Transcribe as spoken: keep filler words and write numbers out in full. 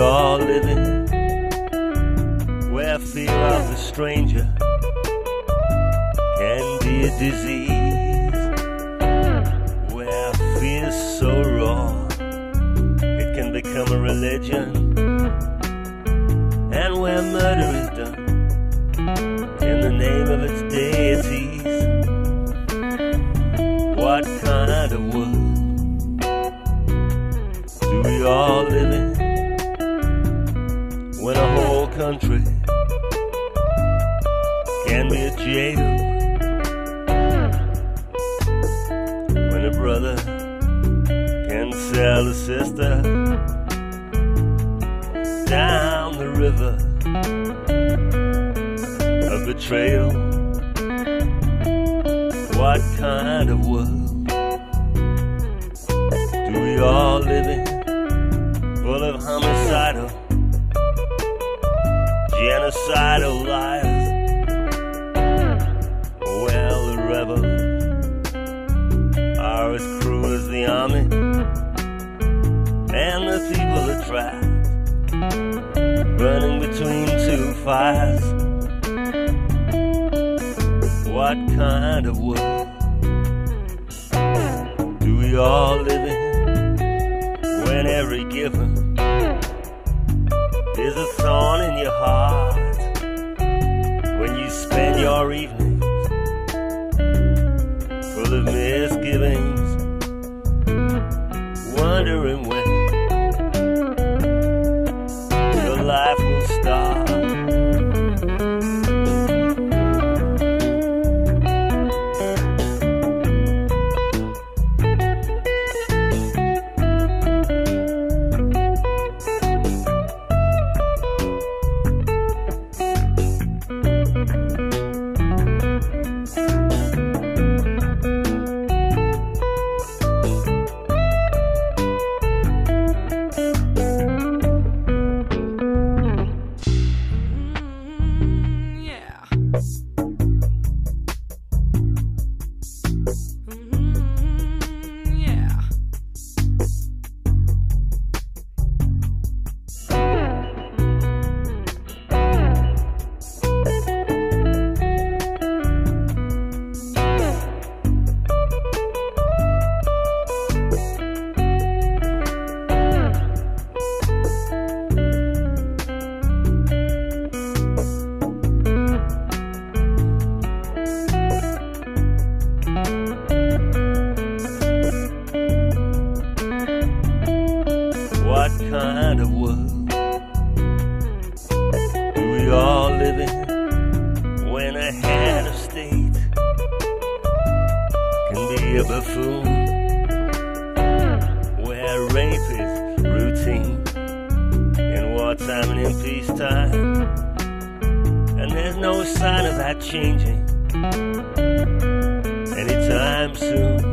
all living where fear of the stranger can be a disease, where fear's so raw it can become a religion, and where murder is done in the name of its deities. What kind of world do we all live in when a whole country can be a jail, when a brother can sell a sister down the river of betrayal? What kind of world do we all live in, full of homicidal, genocidal liars? Well, the rebels are as cruel as the army, and the people are trapped, burning between two fires. What kind of world do we all live in when every given is a thorn in your heart, when you spend your evenings full of misgivings, wondering when your life will start? What kind of world do we all live in when a head of state can be a buffoon, where rape is routine in wartime and in peacetime, and there's no sign of that changing anytime soon?